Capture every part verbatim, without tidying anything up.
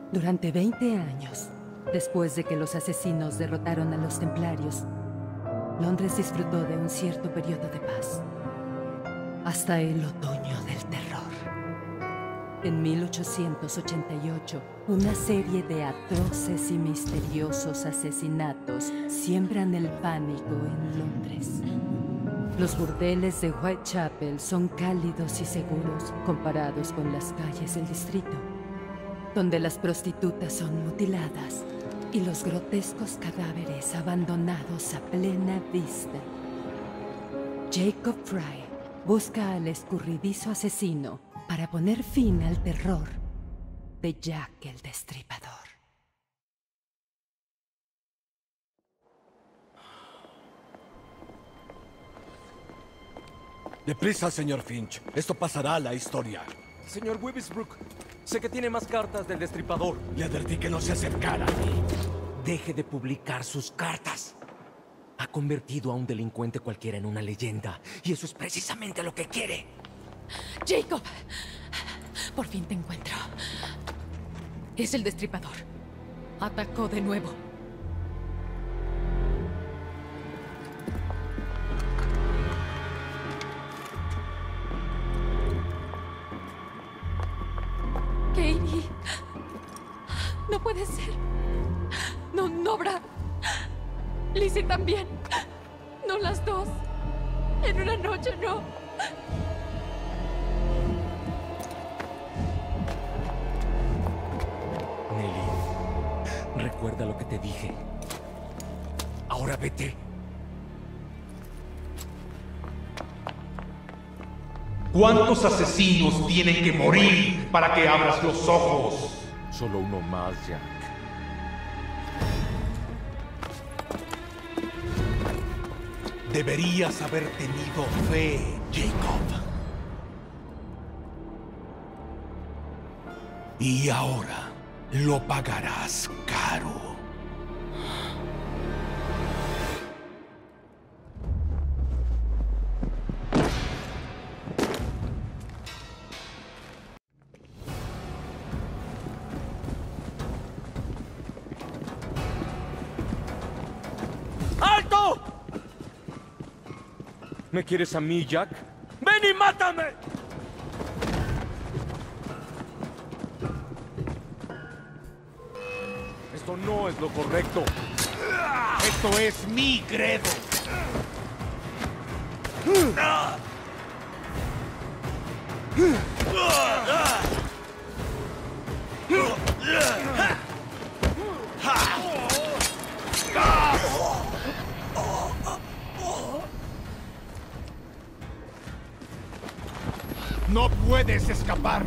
Durante veinte años, después de que los asesinos derrotaron a los templarios, Londres disfrutó de un cierto periodo de paz. Hasta el otoño del terror. En mil ochocientos ochenta y ocho, una serie de atroces y misteriosos asesinatos siembran el pánico en Londres. Los burdeles de Whitechapel son cálidos y seguros comparados con las calles del distrito, donde las prostitutas son mutiladas y los grotescos cadáveres abandonados a plena vista. Jacob Frye busca al escurridizo asesino para poner fin al terror de Jack el Destripador. Deprisa, señor Finch. Esto pasará a la historia. Señor Weaversbrook, sé que tiene más cartas del Destripador. Le advertí que no se acercara a mí. Deje de publicar sus cartas. Ha convertido a un delincuente cualquiera en una leyenda. Y eso es precisamente lo que quiere. Jacob, por fin te encuentro. Es el Destripador. Atacó de nuevo. Katie, no puede ser. No, Nobra. Lizzie también. No las dos. En una noche, no. Nelly, recuerda lo que te dije. Ahora vete. ¿Cuántos asesinos tienen que morir para que abras los ojos? Solo uno más, Jack. Deberías haber tenido fe, Jacob. Y ahora lo pagarás caro. ¡Alto! ¿Me quieres a mí, Jack? ¡Ven y mátame! Esto no es lo correcto. Esto es mi credo. No puedes escapar.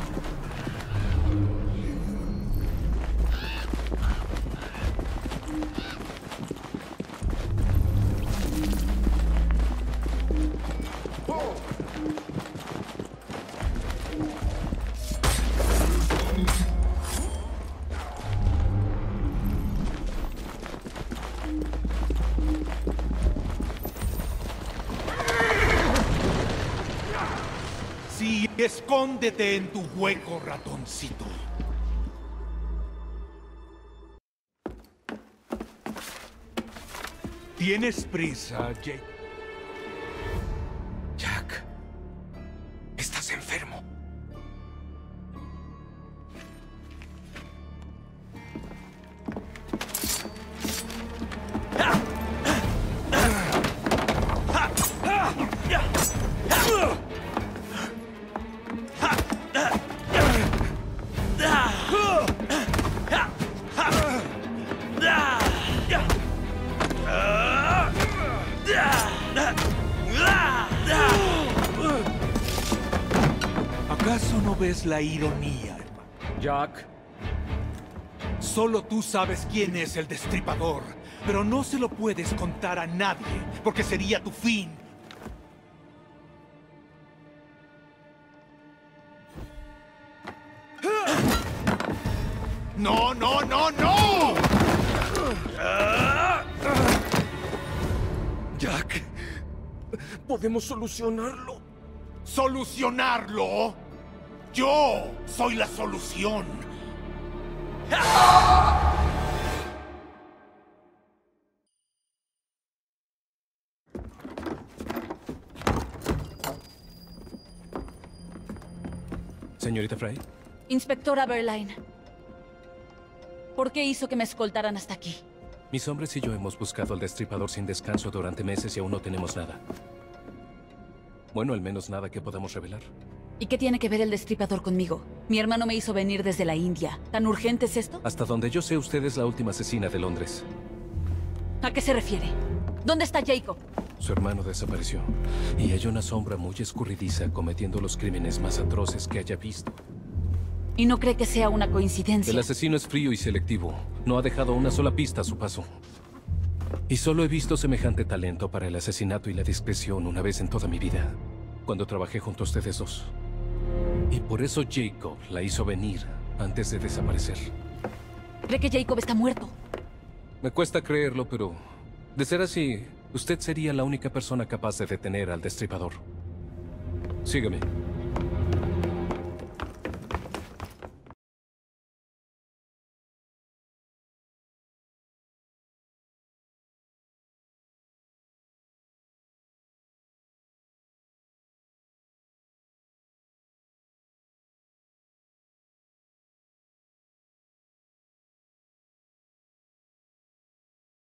Sí, escóndete en tu hueco, ratoncito. ¿Tienes prisa, Jake? Jack, estás enfermo. ¿Acaso no ves la ironía, hermano? Jack, Solo tú sabes quién es el Destripador, pero no se lo puedes contar a nadie, porque sería tu fin. ¡No, no, no, no! Jack, podemos solucionarlo. ¿Solucionarlo? Yo soy la solución. Señorita Frey. Inspectora Berline. ¿Por qué hizo que me escoltaran hasta aquí? Mis hombres y yo hemos buscado al Destripador sin descanso durante meses y aún no tenemos nada. Bueno, al menos nada que podamos revelar. ¿Y qué tiene que ver el Destripador conmigo? Mi hermano me hizo venir desde la India. ¿Tan urgente es esto? Hasta donde yo sé, usted es la última asesina de Londres. ¿A qué se refiere? ¿Dónde está Jacob? Su hermano desapareció. Y hay una sombra muy escurridiza cometiendo los crímenes más atroces que haya visto. ¿Y no cree que sea una coincidencia? El asesino es frío y selectivo. No ha dejado una sola pista a su paso. Y solo he visto semejante talento para el asesinato y la discreción una vez en toda mi vida. Cuando trabajé junto a ustedes dos. Y por eso Jacob la hizo venir antes de desaparecer. ¿Cree que Jacob está muerto? Me cuesta creerlo, pero... de ser así, usted sería la única persona capaz de detener al Destripador. Sígame.